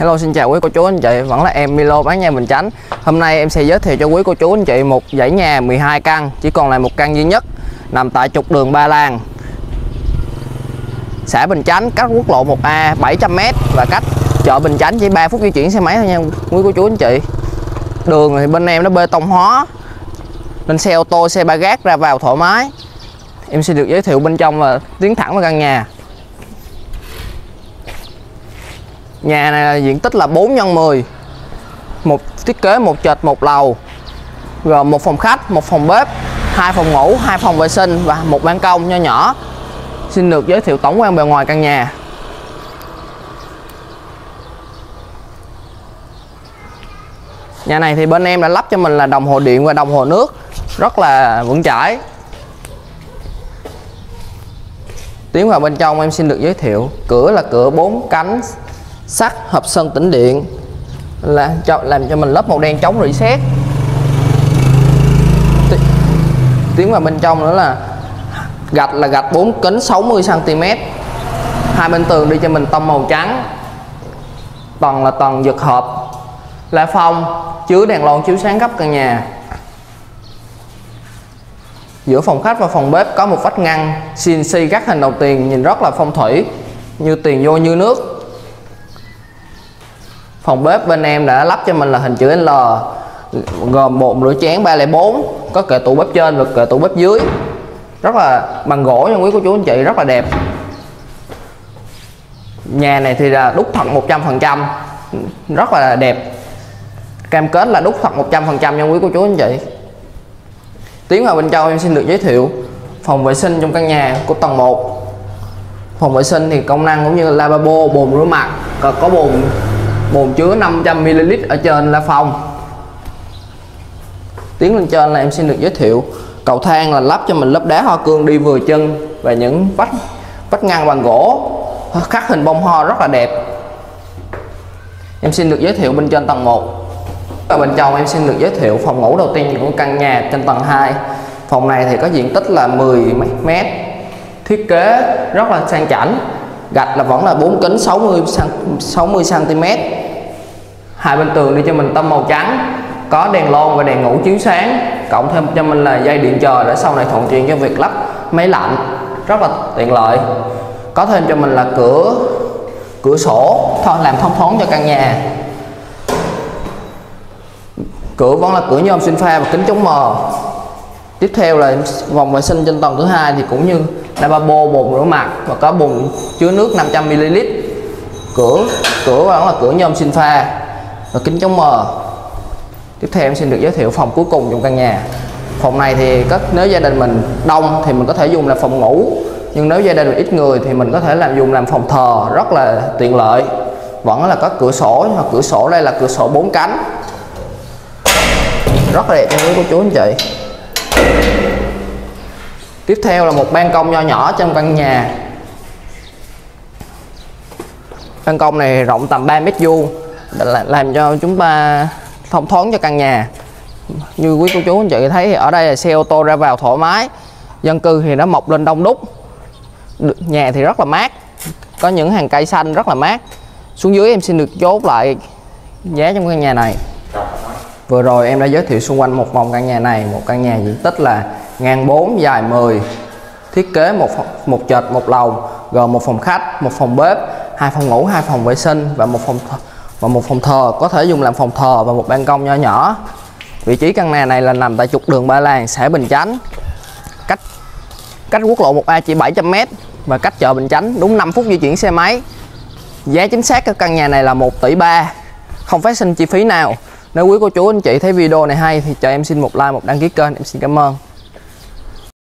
Hello, xin chào quý cô chú anh chị, vẫn là em Milo bán nhà Bình Chánh. Hôm nay em sẽ giới thiệu cho quý cô chú anh chị một dãy nhà 12 căn, chỉ còn lại một căn duy nhất, nằm tại trục đường Ba Làng, xã Bình Chánh, cách quốc lộ 1A 700m và cách chợ Bình Chánh chỉ 3 phút di chuyển xe máy thôi nha quý cô chú anh chị. Đường thì bên em nó bê tông hóa nên xe ô tô, xe ba gác ra vào thoải mái. Em sẽ được giới thiệu bên trong và tiến thẳng vào căn nhà. Nhà này là diện tích là 4x10, một thiết kế một trệt một lầu, gồm một phòng khách, một phòng bếp, 2 phòng ngủ, 2 phòng vệ sinh và một ban công nho nhỏ. Xin được giới thiệu tổng quan bề ngoài căn nhà. Nhà này thì bên em đã lắp cho mình là đồng hồ điện và đồng hồ nước rất là vững chãi. Tiến vào bên trong em xin được giới thiệu. Cửa là cửa 4 cánh sắt hợp sơn tĩnh điện, làm cho mình lớp màu đen chống rỉ sét. Tiến vào bên trong nữa là gạch 4 kính 60cm. Hai bên tường đi cho mình tông màu trắng. Tầng là tầng giật hợp la phong, chứa đèn lon chiếu sáng khắp căn nhà. Giữa phòng khách và phòng bếp có một vách ngăn CNC các hình đầu tiền, nhìn rất là phong thủy, như tiền vô như nước. Phòng bếp bên em đã lắp cho mình là hình chữ L, gồm bồn rửa chén 304, có kệ tủ bếp trên và kệ tủ bếp dưới, rất là bằng gỗ nha quý cô chú anh chị, rất là đẹp. Nhà này thì là đúc thật 100%, rất là đẹp, cam kết là đúc thật 100% nha quý cô chú anh chị. Tiến vào bên trong em xin được giới thiệu phòng vệ sinh trong căn nhà của tầng 1. Phòng vệ sinh thì công năng cũng như lavabo, bồn rửa mặt, có bồn chứa 500ml ở trên la phong. Tiến lên trên là em xin được giới thiệu cầu thang là lắp cho mình lớp đá hoa cương đi vừa chân và những vách ngăn bằng gỗ khắc hình bông hoa rất là đẹp. Em xin được giới thiệu bên trên tầng 1. Và bên trong em xin được giới thiệu phòng ngủ đầu tiên của căn nhà trên tầng 2. Phòng này thì có diện tích là 10m, thiết kế rất là sang chảnh. Gạch là vẫn là 4 kính 60cm. Hai bên tường đi cho mình tông màu trắng, có đèn lon và đèn ngủ chiếu sáng, cộng thêm cho mình là dây điện chờ để sau này thuận tiện cho việc lắp máy lạnh, rất là tiện lợi. Có thêm cho mình là cửa sổ làm thông thoáng cho căn nhà. Cửa vẫn là cửa nhôm sinh pha và kính chống mờ. Tiếp theo là vòng vệ sinh trên tầng thứ 2 thì cũng như lavabo, bồn rửa mặt và có bồn chứa nước 500ml. Cửa vẫn là cửa nhôm sinh pha và kính chống mờ. Tiếp theo em xin được giới thiệu phòng cuối cùng trong căn nhà. Phòng này thì nếu gia đình mình đông thì mình có thể dùng làm phòng ngủ, nhưng nếu gia đình mình ít người thì mình có thể dùng làm phòng thờ, rất là tiện lợi. Vẫn là có cửa sổ, nhưng mà cửa sổ đây là cửa sổ 4 cánh, rất là đẹp nha quý cô chú anh chị. Tiếp theo là một ban công nho nhỏ trong căn nhà. Ban công này rộng tầm 3m2, làm cho chúng ta thông thoáng cho căn nhà. Như quý cô chú anh chị thấy thì ở đây là xe ô tô ra vào thoải mái, dân cư thì nó mọc lên đông đúc. Nhà thì rất là mát, có những hàng cây xanh rất là mát. Xuống dưới em xin được chốt lại giá trong căn nhà này. Vừa rồi em đã giới thiệu xung quanh một vòng căn nhà này, một căn nhà diện tích là ngang 4 dài 10, thiết kế một trệt một lầu, gồm một phòng khách, một phòng bếp, 2 phòng ngủ, 2 phòng vệ sinh và một phòng thờ, có thể dùng làm phòng thờ và một ban công nho nhỏ. Vị trí căn nhà này là nằm tại trục đường Ba Làng, xã Bình Chánh, cách quốc lộ 1A chỉ 700m và cách chợ Bình Chánh đúng 5 phút di chuyển xe máy. Giá chính xác của căn nhà này là 1,3 tỷ, không phát sinh chi phí nào. Nếu quý cô chú anh chị thấy video này hay thì cho em xin một like, một đăng ký kênh. Em xin cảm ơn.